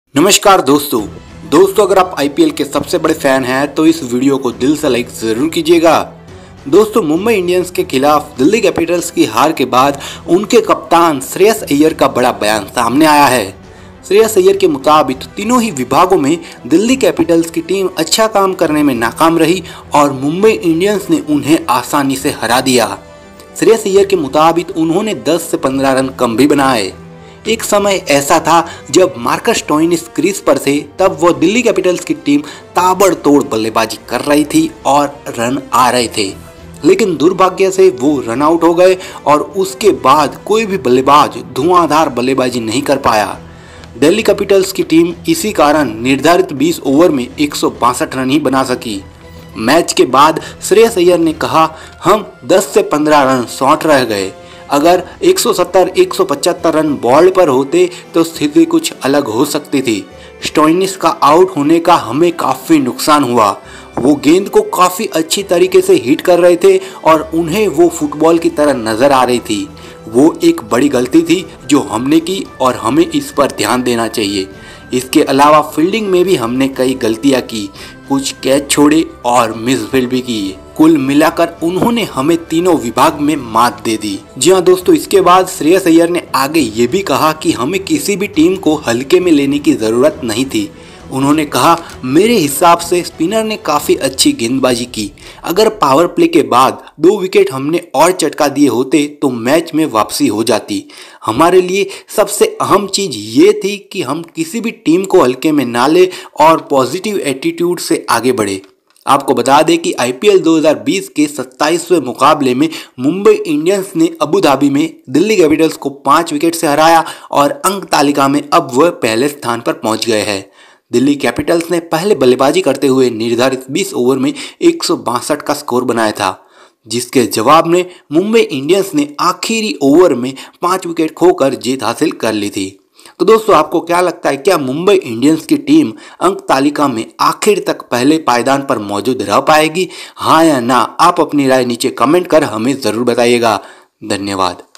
नमस्कार दोस्तों अगर आप आईपीएल के सबसे बड़े फैन हैं तो इस वीडियो को दिल से लाइक जरूर कीजिएगा। दोस्तों, मुंबई इंडियंस के खिलाफ दिल्ली कैपिटल्स की हार के बाद उनके कप्तान श्रेयस अय्यर का बड़ा बयान सामने आया है। श्रेयस अय्यर के मुताबिक तीनों ही विभागों में दिल्ली कैपिटल्स की टीम अच्छा काम करने में नाकाम रही और मुंबई इंडियंस ने उन्हें आसानी से हरा दिया। श्रेयस अय्यर के मुताबिक उन्होंने 10 से 15 रन कम भी बनाए। एक समय ऐसा था जब मार्कस स्टोइनिस क्रीज पर थे, तब वो दिल्ली कैपिटल्स की टीम ताबड़तोड़ बल्लेबाजी कर रही थी और रन आ रहे थे, लेकिन दुर्भाग्य से वो रन आउट हो गए और उसके बाद कोई भी बल्लेबाज धुआंधार बल्लेबाजी नहीं कर पाया। दिल्ली कैपिटल्स की टीम इसी कारण निर्धारित 20 ओवर में 162 रन ही बना सकी। मैच के बाद श्रेयस अय्यर ने कहा, हम 10 से 15 रन शॉर्ट रह गए। अगर 170-175 रन बॉल पर होते तो स्थिति कुछ अलग हो सकती थी। स्टोइनिस का आउट होने का हमें काफ़ी नुकसान हुआ। वो गेंद को काफ़ी अच्छी तरीके से हिट कर रहे थे और उन्हें वो फुटबॉल की तरह नज़र आ रही थी। वो एक बड़ी गलती थी जो हमने की और हमें इस पर ध्यान देना चाहिए। इसके अलावा फील्डिंग में भी हमने कई गलतियां की, कुछ कैच छोड़े और मिसफील्ड भी की। कुल मिलाकर उन्होंने हमें तीनों विभाग में मात दे दी। जी हाँ दोस्तों, इसके बाद श्रेयस अय्यर ने आगे ये भी कहा कि हमें किसी भी टीम को हल्के में लेने की ज़रूरत नहीं थी। उन्होंने कहा, मेरे हिसाब से स्पिनर ने काफ़ी अच्छी गेंदबाजी की। अगर पावर प्ले के बाद 2 विकेट हमने और चटका दिए होते तो मैच में वापसी हो जाती। हमारे लिए सबसे अहम चीज़ ये थी कि हम किसी भी टीम को हल्के में ना ले और पॉजिटिव एटीट्यूड से आगे बढ़े। आपको बता दें कि आईपीएल 2020 के 27वें मुकाबले में मुंबई इंडियंस ने अबू धाबी में दिल्ली कैपिटल्स को 5 विकेट से हराया और अंक तालिका में अब वह पहले स्थान पर पहुंच गए हैं। दिल्ली कैपिटल्स ने पहले बल्लेबाजी करते हुए निर्धारित 20 ओवर में 162 का स्कोर बनाया था, जिसके जवाब में मुंबई इंडियंस ने आखिरी ओवर में 5 विकेट खोकर जीत हासिल कर ली थी। तो दोस्तों, आपको क्या लगता है, क्या मुंबई इंडियंस की टीम अंक तालिका में आखिर तक पहले पायदान पर मौजूद रह पाएगी? हाँ या ना? आप अपनी राय नीचे कमेंट कर हमें ज़रूर बताइएगा। धन्यवाद।